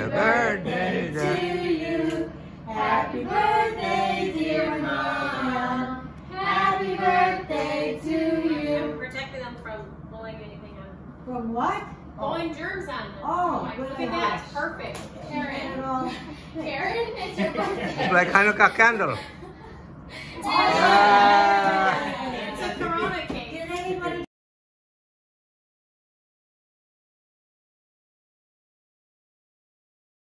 birthday to you. Happy birthday, dear Mom. Happy birthday to you. Protecting them from blowing anything out. From what? Blowing germs on them. Oh, Look at that. It's perfect. Karen. Karen, it's your birthday. It's like Hanukkah candle. Yeah.